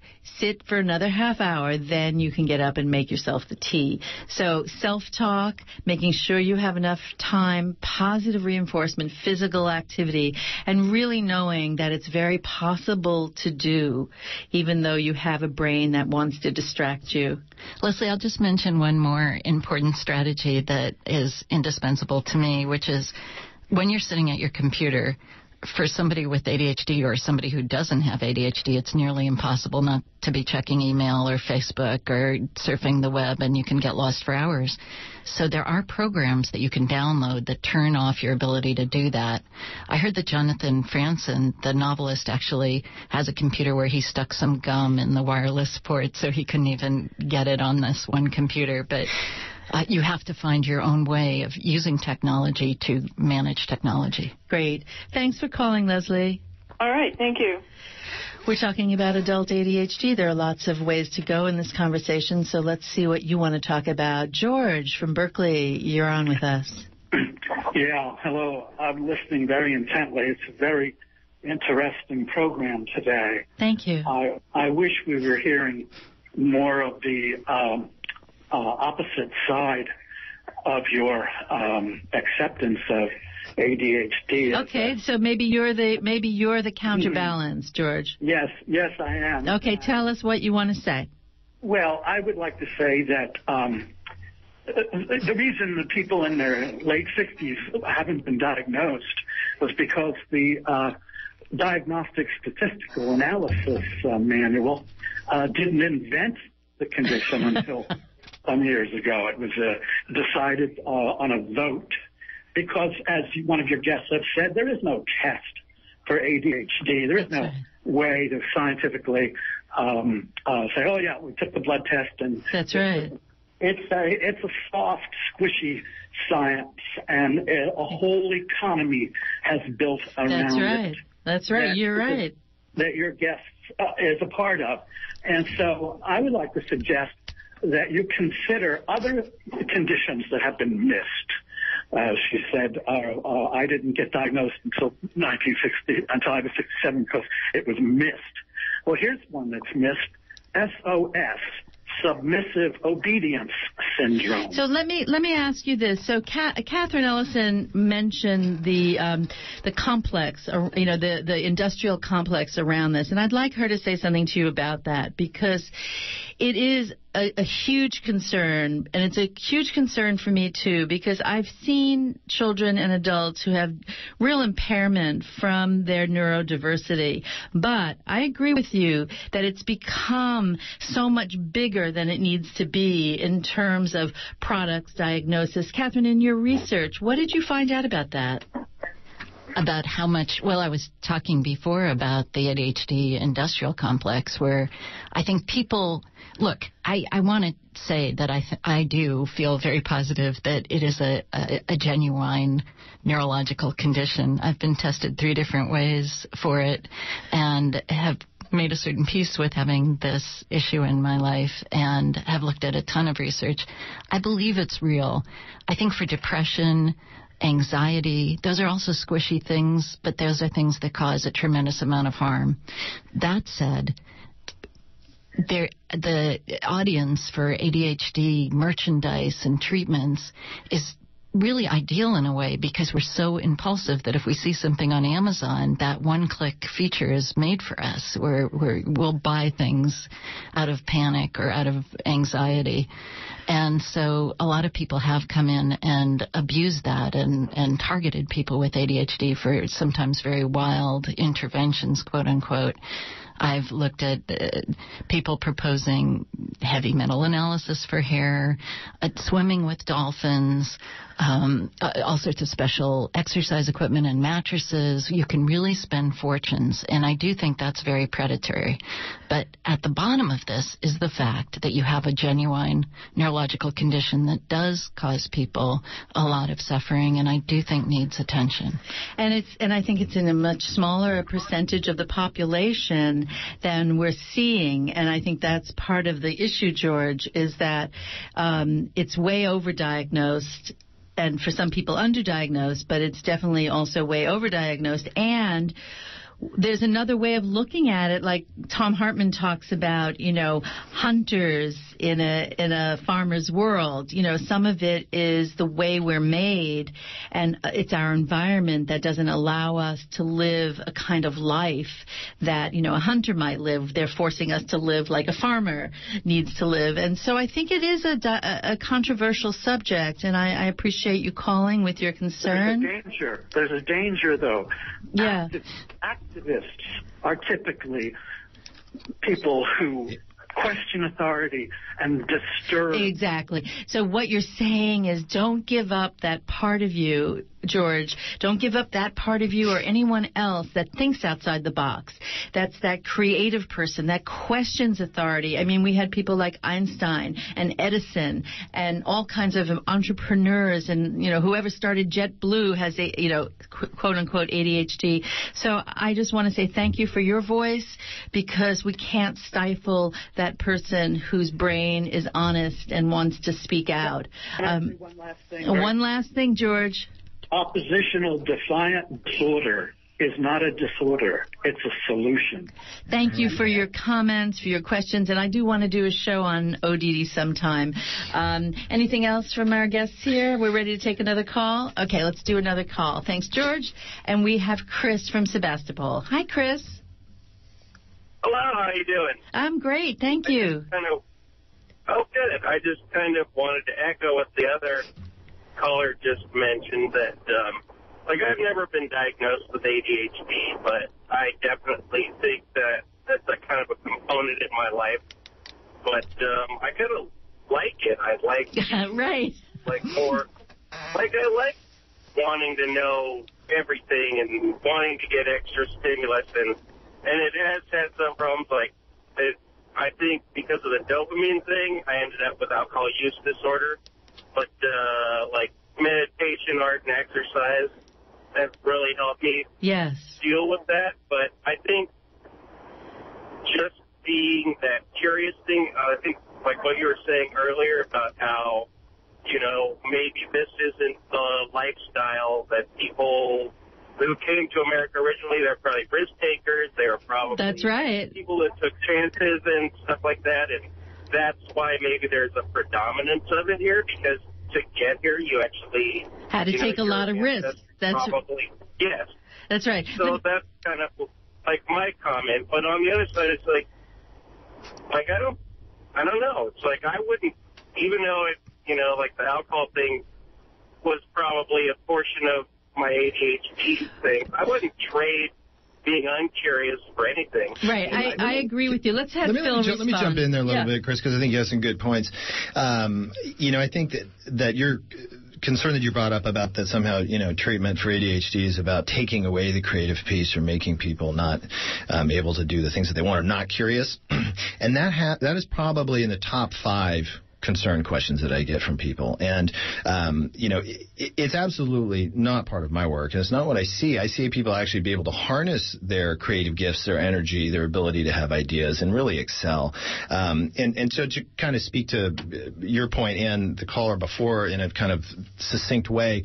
sit for another half hour, then you can get up and make yourself the tea. So self-talk, making sure you have enough time, positive reinforcement, physical activity, and really knowing that it's very possible to do, even though you have a brain that wants to distract you. Leslie, I'll just mention one more important strategy that is indispensable to me, which is when you're sitting at your computer, for somebody with A D H D or somebody who doesn't have A D H D, it's nearly impossible not to be checking email or Facebook or surfing the web, and you can get lost for hours. So there are programs that you can download that turn off your ability to do that. I heard that Jonathan Franzen, the novelist, actually has a computer where he stuck some gum in the wireless port so he couldn't even get it on this one computer. But Uh, you have to find your own way of using technology to manage technology. Great. Thanks for calling, Leslie. All right. Thank you. We're talking about adult A D H D. There are lots of ways to go in this conversation, so let's see what you want to talk about. George from Berkeley, you're on with us. Yeah, hello. I'm listening very intently. It's a very interesting program today. Thank you. I, I wish we were hearing more of the um, uh, opposite side of your um, acceptance of A D H D. Okay, so maybe you're the maybe you're the counterbalance, George. Yes, yes, I am. Okay, tell us what you want to say. Well, I would like to say that um, the reason the people in their late sixties haven't been diagnosed was because the uh, Diagnostic Statistical Analysis uh, Manual uh, didn't invent the condition until some years ago. It was uh, decided uh, on a vote because, as one of your guests have said, there is no test for A D H D. There is no right. way to scientifically um, uh, say, oh, yeah, we took the blood test. And That's right. It's a, it's a soft, squishy science, and a, a whole economy has built around That's right. it. That's right. That, You're right. That your guest uh, is a part of. And so I would like to suggest that you consider other conditions that have been missed. As she said, uh, uh, I didn't get diagnosed until nineteen sixty, until I was sixty-seven because it was missed. Well, here's one that's missed, S O S. Submissive obedience syndrome. So let me let me ask you this. So Ka- Katherine Ellison mentioned the um, the complex, or, you know, the the industrial complex around this, and I'd like her to say something to you about that because it is a, a huge concern, and it's a huge concern for me too because I've seen children and adults who have real impairment from their neurodiversity. But I agree with you that it's become so much bigger than it needs to be in terms of products, diagnosis. Katherine, in your research, what did you find out about that? About how much, well, I was talking before about the A D H D industrial complex where I think people, look, I, I want to say that I th- I do feel very positive that it is a, a, a genuine neurological condition. I've been tested three different ways for it and have made a certain peace with having this issue in my life and have looked at a ton of research. I believe it's real. I think for depression, anxiety, those are also squishy things, but those are things that cause a tremendous amount of harm. That said, there, the audience for A D H D merchandise and treatments is really ideal in a way because we're so impulsive that if we see something on Amazon, that one-click feature is made for us where we're, we'll buy things out of panic or out of anxiety. And so a lot of people have come in and abused that and, and targeted people with A D H D for sometimes very wild interventions, quote unquote. I've looked at uh, people proposing heavy metal analysis for hair, uh, swimming with dolphins, um, uh, all sorts of special exercise equipment and mattresses. You can really spend fortunes, and I do think that's very predatory. But at the bottom of this is the fact that you have a genuine neurological condition that does cause people a lot of suffering, and I do think needs attention. And it's and I think it's in a much smaller percentage of the population than we're seeing, and I think that's part of the issue, George, is that um, it's way overdiagnosed, and for some people underdiagnosed, but it's definitely also way overdiagnosed. And there's another way of looking at it, like Tom Hartman talks about, you know, hunters in a in a farmer's world. You know, some of it is the way we're made, and it's our environment that doesn't allow us to live a kind of life that, you know, a hunter might live. They're forcing us to live like a farmer needs to live. And so I think it is a, a controversial subject, and I, I appreciate you calling with your concern. There's a danger. There's a danger, though. Yeah. Activ- activists are typically people who question authority and disturb. Exactly. So what you're saying is don't give up that part of you, George. Don't give up that part of you or anyone else that thinks outside the box. That's that creative person that questions authority. I mean, we had people like Einstein and Edison and all kinds of entrepreneurs, and, you know, whoever started JetBlue has a, you know, quote unquote A D H D. So I just want to say thank you for your voice, because we can't stifle that person whose brain is honest and wants to speak out. Um, one last thing. one last thing, George. Oppositional defiant disorder is not a disorder. It's a solution. Thank you for your comments, for your questions, and I do want to do a show on O D D sometime. Um, anything else from our guests here? We're ready to take another call? Okay, let's do another call. Thanks, George. And we have Chris from Sebastopol. Hi, Chris. Hello, how are you doing? I'm great, thank you. Kind of, oh, good. I just kind of wanted to echo what the other caller just mentioned, that, um, like, I've never been diagnosed with A D H D, but I definitely think that that's a kind of a component in my life. But um, I kind of like it. I like, right. like, more, like, I like wanting to know everything and wanting to get extra stimulus, and, and it has had some problems, like, it, I think because of the dopamine thing, I ended up with alcohol use disorder. But, uh, like, meditation, art, and exercise, that really helped me yes. deal with that. But I think just being that curious thing, uh, I think, like what you were saying earlier about how, you know, maybe this isn't the lifestyle that people who came to America originally, they're probably risk takers. They were probably That's right. people that took chances and stuff like that. And that's why maybe there's a predominance of it here, because to get here, you actually had to take know, a lot of risks. That's probably yes. That's right. So but, that's kind of like my comment. But on the other side, it's like, like I don't, I don't know. It's like I wouldn't, even though it, you know, like the alcohol thing was probably a portion of my A D H D thing, I wouldn't trade being uncurious for anything. Right. I, I, I agree with you. Let's have let me, Phil let me, let me jump in there a little yeah. bit, Chris, because I think you have some good points. Um, you know, I think that, that you're concern that you brought up about that somehow, you know, treatment for A D H D is about taking away the creative piece or making people not um, able to do the things that they want or not curious. And that ha- that is probably in the top five concern questions that I get from people. And, um, you know, it, it's absolutely not part of my work. And it's not what I see. I see people actually be able to harness their creative gifts, their energy, their ability to have ideas and really excel. Um, and, and so to kind of speak to your point and the caller before in a kind of succinct way,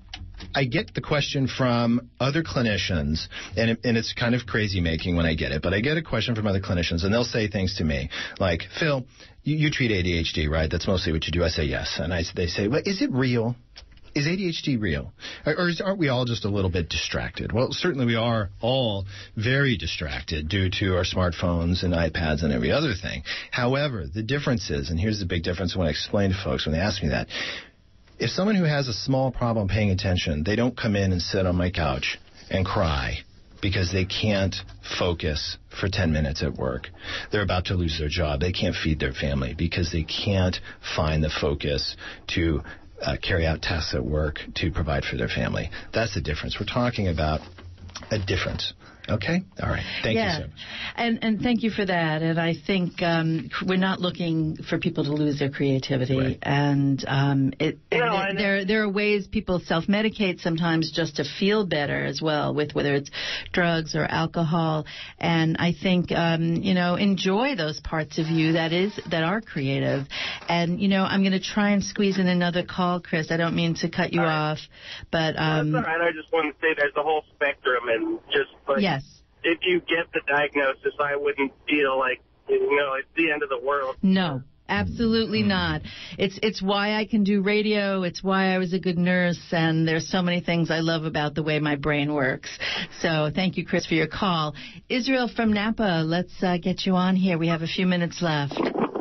I get the question from other clinicians, and, it, and it's kind of crazy making when I get it, but I get a question from other clinicians, and they'll say things to me like, Phil, you, you treat A D H D, right? That's mostly what you do. I say yes. And I, they say, well, is it real? Is A D H D real? Or, or is, aren't we all just a little bit distracted? Well, certainly we are all very distracted due to our smartphones and iPads and every other thing. However, the difference is, and here's the big difference when I explain to folks when they ask me that, if someone who has a small problem paying attention, they don't come in and sit on my couch and cry because they can't focus for ten minutes at work. They're about to lose their job. They can't feed their family because they can't find the focus to uh, carry out tasks at work to provide for their family. That's the difference. We're talking about a difference. Okay? All right. Thank yeah. you so much. And, and thank you for that. And I think um, we're not looking for people to lose their creativity. Right. And, um, it, and no, there, there, there are ways people self-medicate sometimes just to feel better as well, with whether it's drugs or alcohol. And I think, um, you know, enjoy those parts of you that is that are creative. And, you know, I'm going to try and squeeze in another call, Chris. I don't mean to cut you right. off. But um, well, that's all right. I just want to say there's a whole spectrum, and just like, yes. if you get the diagnosis, I wouldn't feel like, you know, it's the end of the world. No, absolutely not. It's it's why I can do radio. It's why I was a good nurse. And there's so many things I love about the way my brain works. So thank you, Chris, for your call. Israel from Napa, let's uh, get you on here. We have a few minutes left.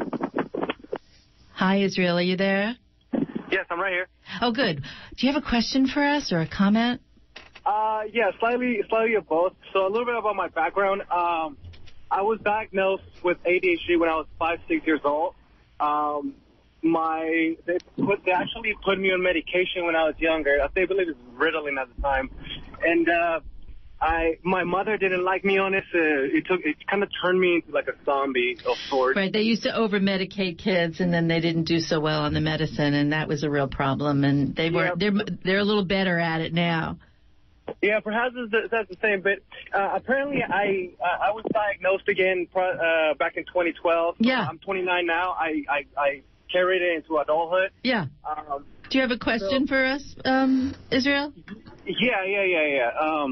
Hi, Israel. Are you there? Yes, I'm right here. Oh, good. Do you have a question for us or a comment? Uh, yeah, slightly, slightly of both. So a little bit about my background. Um, I was diagnosed with A D H D when I was five, six years old. Um, my they put they actually put me on medication when I was younger. I think I believe it was Ritalin at the time, and uh, I my mother didn't like me on it. So it took it kind of turned me into like a zombie of sorts. Right. They used to over medicate kids, and then they didn't do so well on the medicine, and that was a real problem. And they were yeah. they're they're a little better at it now. Yeah, perhaps that's the same. But uh, apparently, I uh, I was diagnosed again uh, back in twenty twelve. Yeah, I'm twenty-nine now. I I, I carried it into adulthood. Yeah. Um, Do you have a question so, for us, um, Israel? Yeah, yeah, yeah, yeah. Um,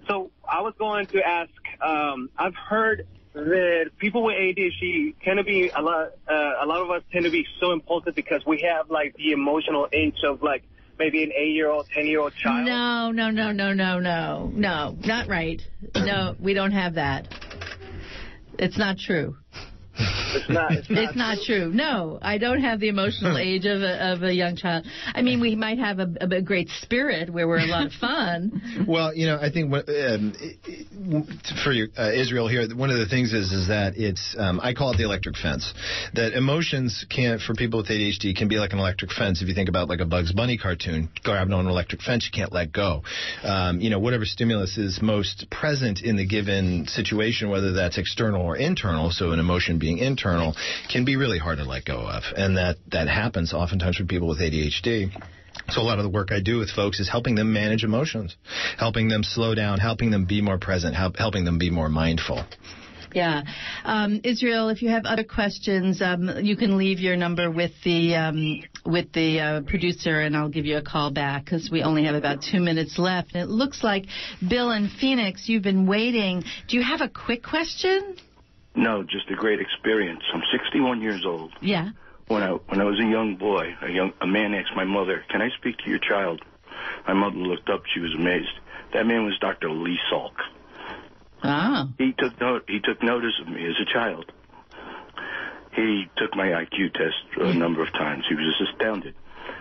so I was going to ask, um, I've heard that people with A D H D tend to be, a lot, uh, a lot of us tend to be so impulsive because we have, like, the emotional age of, like, maybe an eight-year-old, ten-year-old child. No, no, no, no, no, no, no, not right. No, we don't have that. It's not true. It's not. It's not, it's not true. No, I don't have the emotional age of a, of a young child. I mean, we might have a, a great spirit where we're a lot of fun. Well, you know, I think what, um, for you, uh, Israel here, one of the things is is that it's um, I call it the electric fence. That emotions can, for people with A D H D, can be like an electric fence. If you think about like a Bugs Bunny cartoon, grabbing on an electric fence, you can't let go. Um, you know, whatever stimulus is most present in the given situation, whether that's external or internal, so an emotion being internal, can be really hard to let go of. And that, that happens oftentimes for people with A D H D. So a lot of the work I do with folks is helping them manage emotions, helping them slow down, helping them be more present, help, helping them be more mindful. Yeah. Um, Israel, if you have other questions, um, you can leave your number with the um, with the uh, producer, and I'll give you a call back because we only have about two minutes left. And it looks like, Bill in Phoenix, you've been waiting. Do you have a quick question? No, just a great experience. I'm sixty-one years old. Yeah. When I when I was a young boy, a young a man asked my mother, "Can I speak to your child?" My mother looked up. She was amazed. That man was Doctor Lee Salk. Ah. He took note. He took notice of me as a child. He took my I Q test a number of times. He was just astounded.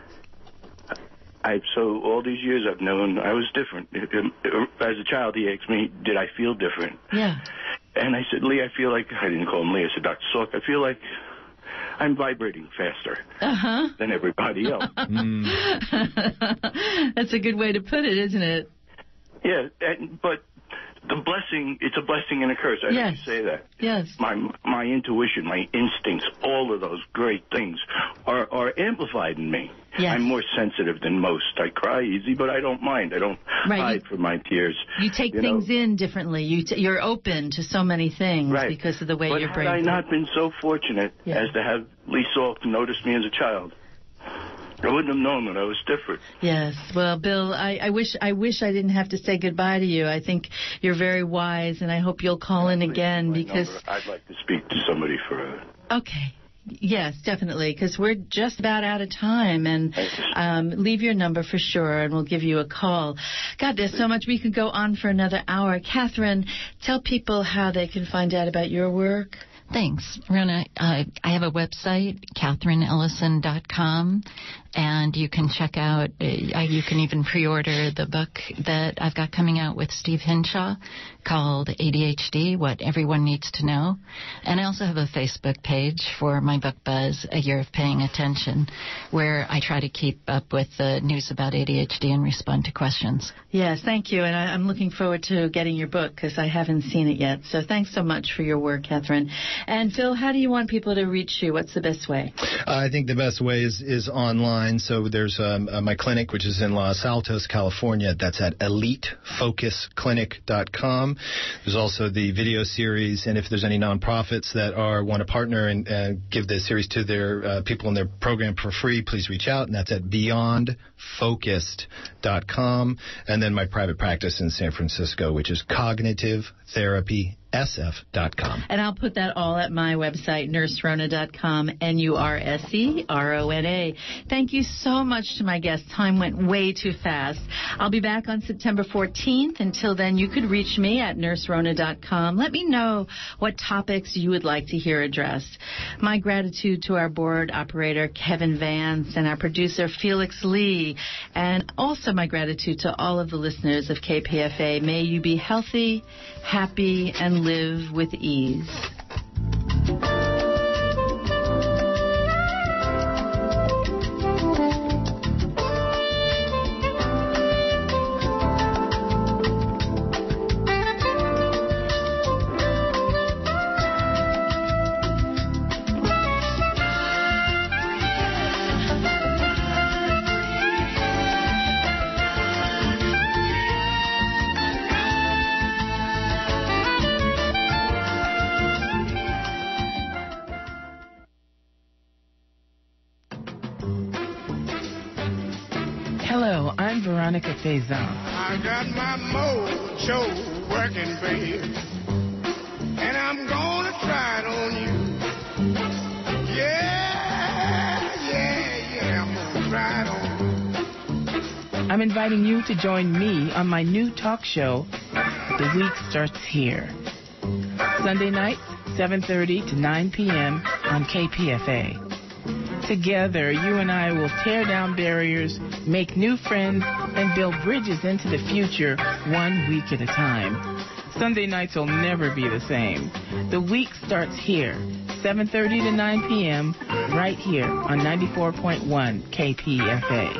I so all these years I've known I was different. As a child, he asked me, "Did I feel different?" Yeah. And I said, "Lee, I feel like," I didn't call him Lee, I said, "Doctor Salk, I feel like I'm vibrating faster uh-huh. than everybody else." mm. That's a good way to put it, isn't it? Yeah, and, but the blessing, it's a blessing and a curse. I yes. have to say that. Yes. My my intuition, my instincts, all of those great things are, are amplified in me. Yes. I'm more sensitive than most. I cry easy, but I don't mind. I don't right. hide from my tears. You take you things know? in differently. You t- you're open to so many things right. because of the way but your brain. Had I not been so fortunate yeah. as to have Lee Salk notice me as a child, I wouldn't have known that I was different. Yes. Well, Bill, I, I wish I wish I didn't have to say goodbye to you. I think you're very wise, and I hope you'll call in again because number. I'd like to speak to somebody for a... Okay. Yes, definitely, because we're just about out of time. And um, leave your number for sure, and we'll give you a call. God, there's so much. We could go on for another hour. Katherine, tell people how they can find out about your work. Thanks, Rona. Uh, I have a website, Katherine Ellison dot com, and you can check out, uh, you can even pre-order the book that I've got coming out with Steve Hinshaw called A D H D, What Everyone Needs to Know. And I also have a Facebook page for my book Buzz, A Year of Paying Attention, where I try to keep up with the news about A D H D and respond to questions. Yes, thank you. And I, I'm looking forward to getting your book because I haven't seen it yet. So thanks so much for your work, Katherine. And Phil, how do you want people to reach you? What's the best way? Uh, I think the best way is, is online. So there's um, uh, my clinic, which is in Los Altos, California. That's at elite focus clinic dot com. There's also the video series, and if there's any nonprofits that are want to partner and uh, give the series to their uh, people in their program for free, please reach out, and that's at beyond focused dot com. And then my private practice in San Francisco, which is cognitive therapy S F dot com. And I'll put that all at my website, nurse rona dot com, N U R S E R O N A. Thank you so much to my guests. Time went way too fast. I'll be back on September fourteenth. Until then, you could reach me at nurse rona dot com. Let me know what topics you would like to hear addressed. My gratitude to our board operator, Kevin Vance, and our producer, Felix Lee. And also my gratitude to all of the listeners of K P F A. May you be healthy, happy, and live with ease. Hello, I'm Veronica Faison. I got my mojo working, babe, and I'm gonna try it on you. Yeah, yeah, yeah, I'm gonna try it on you. I'm inviting you to join me on my new talk show, The Week Starts Here. Sunday night, seven thirty to nine p.m. on K P F A. Together, you and I will tear down barriers, make new friends, and build bridges into the future one week at a time. Sunday nights will never be the same. The week starts here, seven thirty to nine p.m., right here on ninety-four point one K P F A.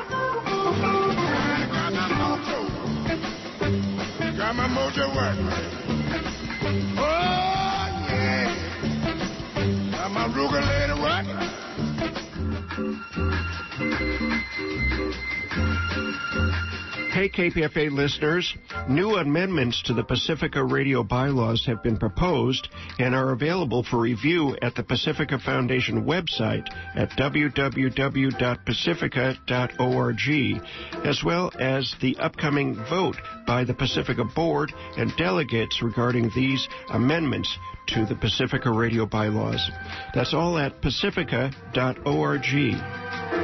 Got my mojo working. Oh, yeah. Got my Ruger working. Hey, K P F A listeners, new amendments to the Pacifica radio bylaws have been proposed and are available for review at the Pacifica Foundation website at w w w dot pacifica dot org, as well as the upcoming vote by the Pacifica Board and delegates regarding these amendments to the Pacifica radio bylaws. That's all at pacifica dot org.